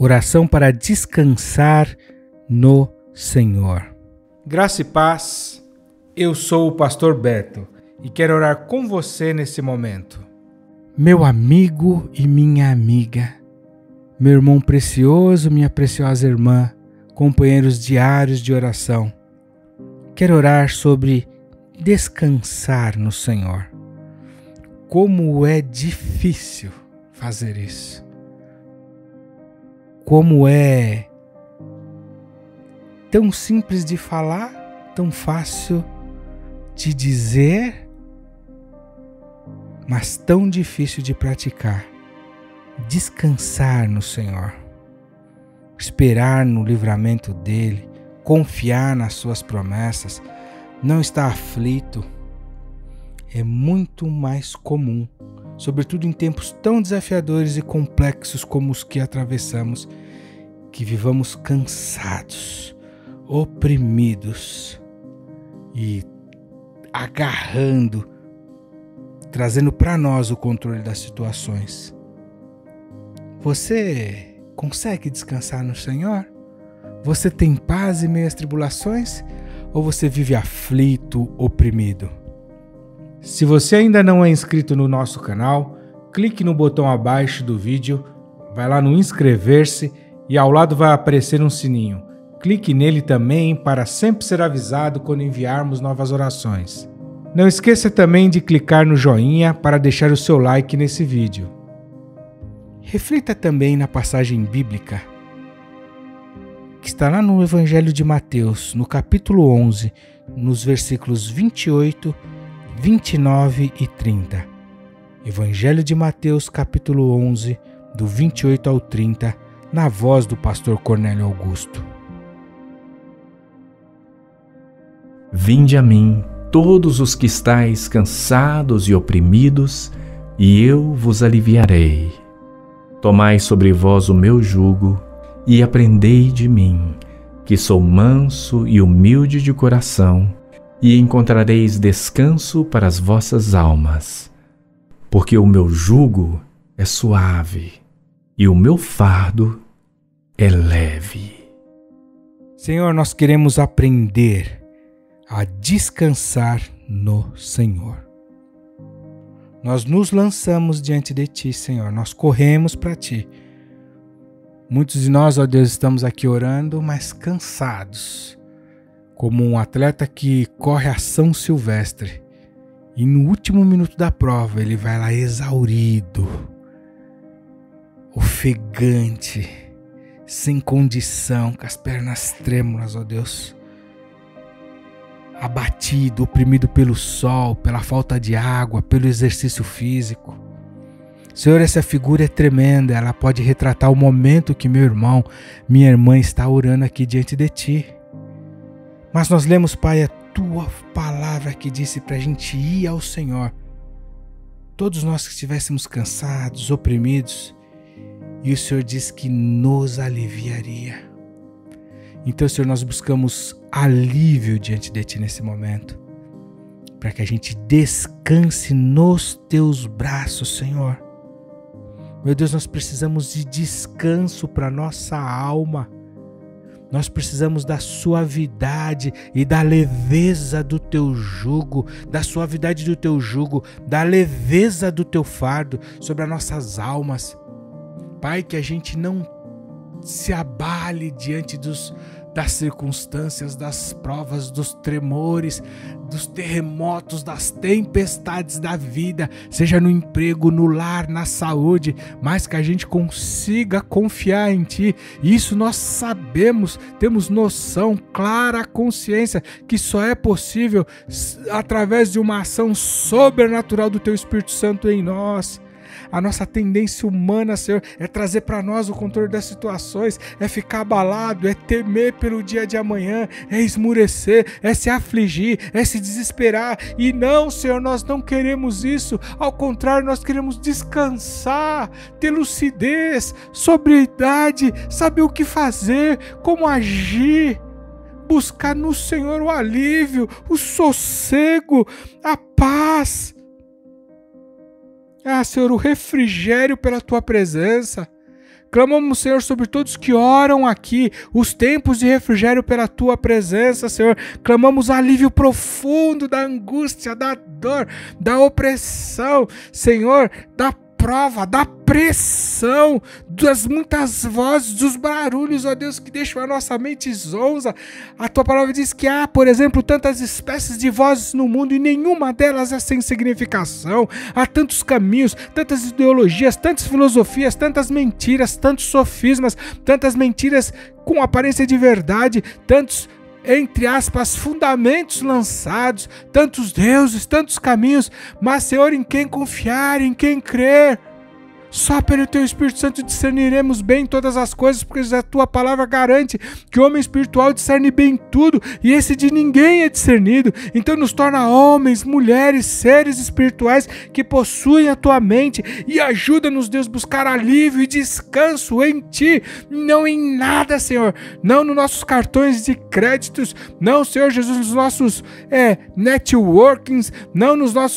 Oração para descansar no Senhor. Graça e paz, eu sou o pastor Beto e quero orar com você nesse momento. Meu amigo e minha amiga, meu irmão precioso, minha preciosa irmã, companheiros diários de oração, quero orar sobre descansar no Senhor. Como é difícil fazer isso. Como é tão simples de falar, tão fácil de dizer, mas tão difícil de praticar. Descansar no Senhor, esperar no livramento dEle, confiar nas suas promessas, não estar aflito, é muito mais comum, sobretudo em tempos tão desafiadores e complexos como os que atravessamos, que vivamos cansados, oprimidos e agarrando, trazendo para nós o controle das situações. Você consegue descansar no Senhor? Você tem paz em meio às tribulações? Ou você vive aflito, oprimido? Se você ainda não é inscrito no nosso canal, clique no botão abaixo do vídeo, vai lá no inscrever-se e ao lado vai aparecer um sininho. Clique nele também para sempre ser avisado quando enviarmos novas orações. Não esqueça também de clicar no joinha para deixar o seu like nesse vídeo. Reflita também na passagem bíblica que está lá no Evangelho de Mateus, no capítulo 11, nos versículos 28, 29 e 30. Evangelho de Mateus, capítulo 11, do 28 ao 30, na voz do pastor Cornélio Augusto. Vinde a mim, todos os que estáis cansados e oprimidos, e eu vos aliviarei. Tomai sobre vós o meu jugo, e aprendei de mim, que sou manso e humilde de coração, e encontrareis descanso para as vossas almas. Porque o meu jugo é suave, e o meu fardo é leve. Senhor, nós queremos aprender a descansar no Senhor. Nós nos lançamos diante de Ti, Senhor, nós corremos para Ti. Muitos de nós, ó Deus, estamos aqui orando, mas cansados, como um atleta que corre a São Silvestre e no último minuto da prova ele vai lá exaurido, ofegante, sem condição, com as pernas trêmulas, ó Deus, abatido, oprimido pelo sol, pela falta de água, pelo exercício físico. Senhor, essa figura é tremenda, ela pode retratar o momento que meu irmão, minha irmã está orando aqui diante de Ti. Mas nós lemos, Pai, a Tua palavra que disse para a gente ir ao Senhor. Todos nós que estivéssemos cansados, oprimidos, e o Senhor disse que nos aliviaria. Então, Senhor, nós buscamos alívio diante de Ti nesse momento, para que a gente descanse nos Teus braços, Senhor. Meu Deus, nós precisamos de descanso para nossa alma. Nós precisamos da suavidade e da leveza do Teu jugo, da suavidade do Teu jugo, da leveza do Teu fardo sobre as nossas almas. Pai, que a gente não se abale diante das circunstâncias, das provas, dos tremores, dos terremotos, das tempestades da vida, seja no emprego, no lar, na saúde, mas que a gente consiga confiar em Ti. Isso nós sabemos, temos noção, clara consciência que só é possível através de uma ação sobrenatural do Teu Espírito Santo em nós. A nossa tendência humana, Senhor, é trazer para nós o controle das situações, é ficar abalado, é temer pelo dia de amanhã, é esmurecer, é se afligir, é se desesperar. E não, Senhor, nós não queremos isso. Ao contrário, nós queremos descansar, ter lucidez, sobriedade, saber o que fazer, como agir. Buscar no Senhor o alívio, o sossego, a paz. Ah, Senhor, o refrigério pela Tua presença. Clamamos, Senhor, sobre todos que oram aqui, os tempos de refrigério pela Tua presença, Senhor. Clamamos alívio profundo da angústia, da dor, da opressão, Senhor, da prova, da pressão, das muitas vozes, dos barulhos, ó Deus, que deixam a nossa mente zonza. A Tua palavra diz que há, por exemplo, tantas espécies de vozes no mundo e nenhuma delas é sem significação. Há tantos caminhos, tantas ideologias, tantas filosofias, tantas mentiras, tantos sofismas, tantas mentiras com aparência de verdade, tantos, entre aspas, fundamentos lançados, tantos deuses, tantos caminhos, mas, Senhor, em quem confiar, em quem crer? Só pelo Teu Espírito Santo discerniremos bem todas as coisas, porque a Tua palavra garante que o homem espiritual discerne bem tudo, e esse de ninguém é discernido. Então nos torna homens, mulheres, seres espirituais que possuem a Tua mente, e ajuda-nos, Deus, buscar alívio e descanso em Ti, não em nada, Senhor, não nos nossos cartões de créditos, não, Senhor Jesus, nos nossos networkings, não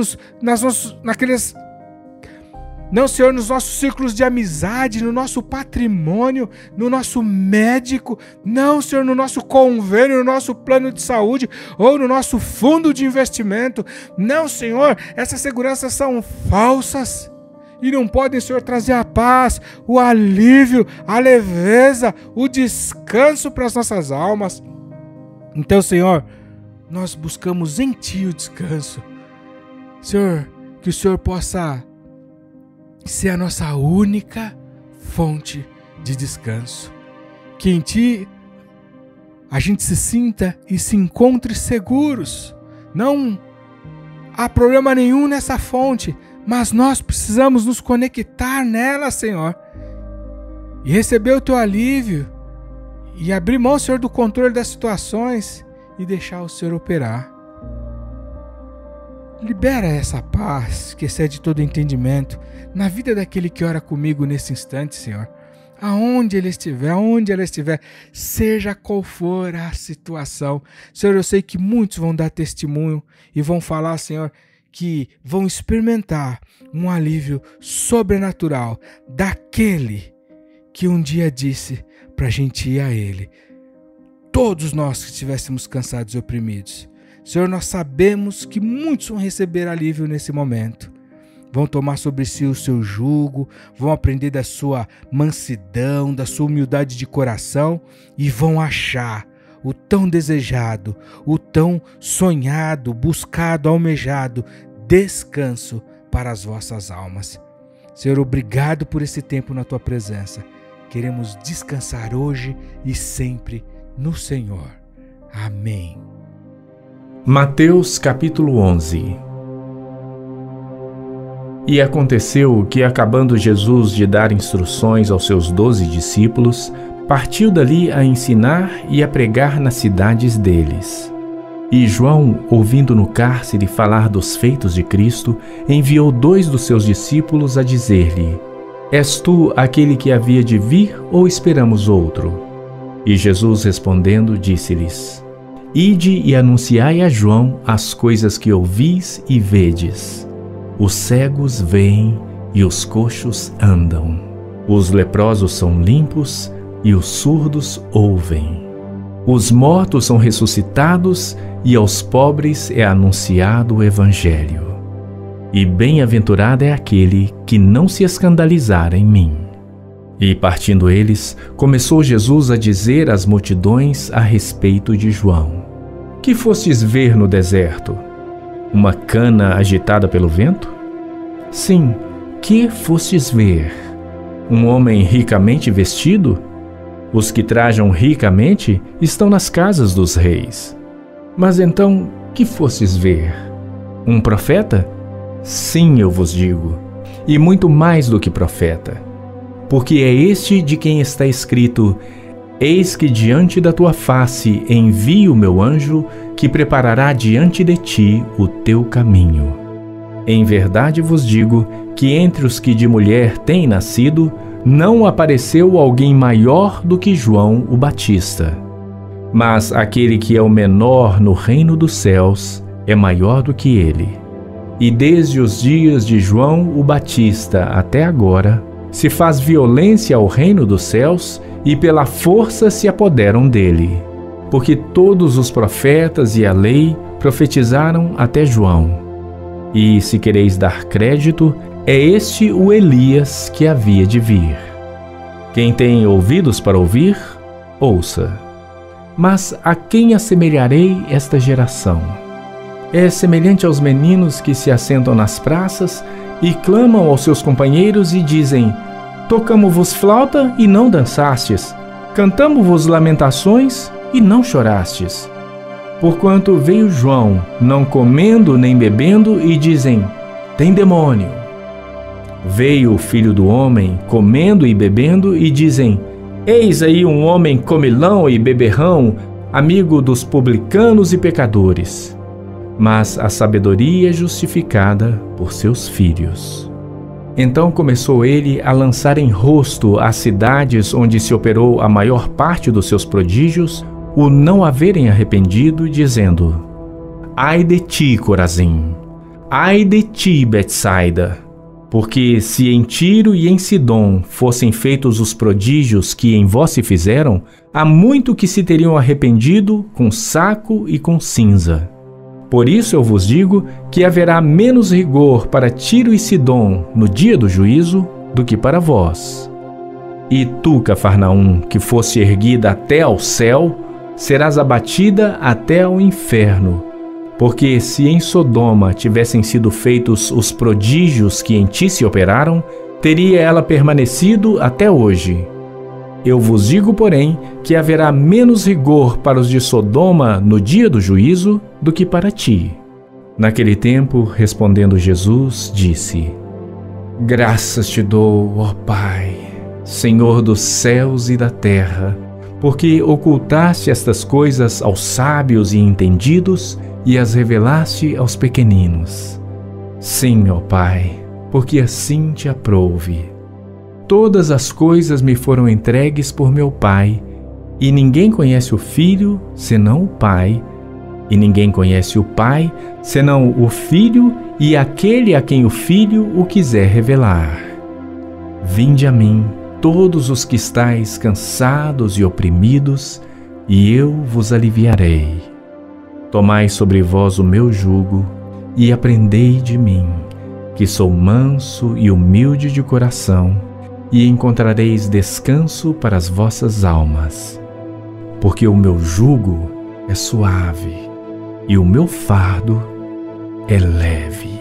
não, Senhor, nos nossos círculos de amizade, no nosso patrimônio, no nosso médico, não, Senhor, no nosso convênio, no nosso plano de saúde ou no nosso fundo de investimento. Não, Senhor, essas seguranças são falsas e não podem, Senhor, trazer a paz, o alívio, a leveza, o descanso para as nossas almas. Então, Senhor, nós buscamos em Ti o descanso. Senhor, que o Senhor possa ser a nossa única fonte de descanso. Que em Ti a gente se sinta e se encontre seguros. Não há problema nenhum nessa fonte, mas nós precisamos nos conectar nela, Senhor, e receber o Teu alívio, e abrir mão, Senhor, do controle das situações e deixar o Senhor operar. Libera essa paz que excede todo entendimento na vida daquele que ora comigo nesse instante, Senhor. Aonde ele estiver, aonde ela estiver, seja qual for a situação. Senhor, eu sei que muitos vão dar testemunho e vão falar, Senhor, que vão experimentar um alívio sobrenatural daquele que um dia disse para a gente ir a Ele. Todos nós que estivéssemos cansados e oprimidos. Senhor, nós sabemos que muitos vão receber alívio nesse momento. Vão tomar sobre si o Seu jugo, vão aprender da Sua mansidão, da Sua humildade de coração e vão achar o tão desejado, o tão sonhado, buscado, almejado descanso para as vossas almas. Senhor, obrigado por esse tempo na Tua presença. Queremos descansar hoje e sempre no Senhor. Amém. Mateus capítulo 11. E aconteceu que, acabando Jesus de dar instruções aos seus 12 discípulos, partiu dali a ensinar e a pregar nas cidades deles. E João, ouvindo no cárcere falar dos feitos de Cristo, enviou 2 dos seus discípulos a dizer-lhe: És tu aquele que havia de vir, ou esperamos outro? E Jesus, respondendo, disse-lhes: Ide e anunciai a João as coisas que ouvis e vedes. Os cegos veem e os coxos andam. Os leprosos são limpos e os surdos ouvem. Os mortos são ressuscitados e aos pobres é anunciado o Evangelho. E bem-aventurado é aquele que não se escandalizar em mim. E partindo eles, começou Jesus a dizer às multidões a respeito de João: Que fostes ver no deserto? Uma cana agitada pelo vento? Sim, que fostes ver? Um homem ricamente vestido? Os que trajam ricamente estão nas casas dos reis. Mas então, que fostes ver? Um profeta? Sim, eu vos digo, e muito mais do que profeta. Porque é este de quem está escrito: Eis que diante da tua face envio o meu anjo, que preparará diante de ti o teu caminho. Em verdade vos digo que entre os que de mulher têm nascido, não apareceu alguém maior do que João o Batista. Mas aquele que é o menor no reino dos céus é maior do que ele. E desde os dias de João o Batista até agora, se faz violência ao reino dos céus e pela força se apoderam dele. Porque todos os profetas e a lei profetizaram até João. E, se quereis dar crédito, é este o Elias que havia de vir. Quem tem ouvidos para ouvir, ouça. Mas a quem assemelharei esta geração? É semelhante aos meninos que se assentam nas praças e clamam aos seus companheiros e dizem: Tocamo-vos flauta e não dançastes, cantamo-vos lamentações e não chorastes. Porquanto veio João, não comendo nem bebendo, e dizem: tem demônio. Veio o Filho do Homem, comendo e bebendo, e dizem: eis aí um homem comilão e beberrão, amigo dos publicanos e pecadores. Mas a sabedoria é justificada por seus filhos. Então começou ele a lançar em rosto às cidades onde se operou a maior parte dos seus prodígios o não haverem arrependido, dizendo: ai de ti, Corazim! Ai de ti, Betsaida! Porque se em Tiro e em Sidom fossem feitos os prodígios que em vós se fizeram, há muito que se teriam arrependido com saco e com cinza. Por isso eu vos digo que haverá menos rigor para Tiro e Sidom no dia do juízo do que para vós. E tu, Cafarnaum, que fosse erguida até ao céu, serás abatida até ao inferno. Porque se em Sodoma tivessem sido feitos os prodígios que em ti se operaram, teria ela permanecido até hoje. Eu vos digo, porém, que haverá menos rigor para os de Sodoma no dia do juízo do que para ti. Naquele tempo, respondendo Jesus, disse: graças te dou, ó Pai, Senhor dos céus e da terra, porque ocultaste estas coisas aos sábios e entendidos e as revelaste aos pequeninos. Sim, ó Pai, porque assim te aprouve. Todas as coisas me foram entregues por meu Pai, e ninguém conhece o Filho senão o Pai, e ninguém conhece o Pai senão o Filho e aquele a quem o Filho o quiser revelar. Vinde a mim, todos os que estáis cansados e oprimidos, e eu vos aliviarei. Tomai sobre vós o meu jugo e aprendei de mim, que sou manso e humilde de coração, e encontrareis descanso para as vossas almas. Porque o meu jugo é suave e o meu fardo é leve.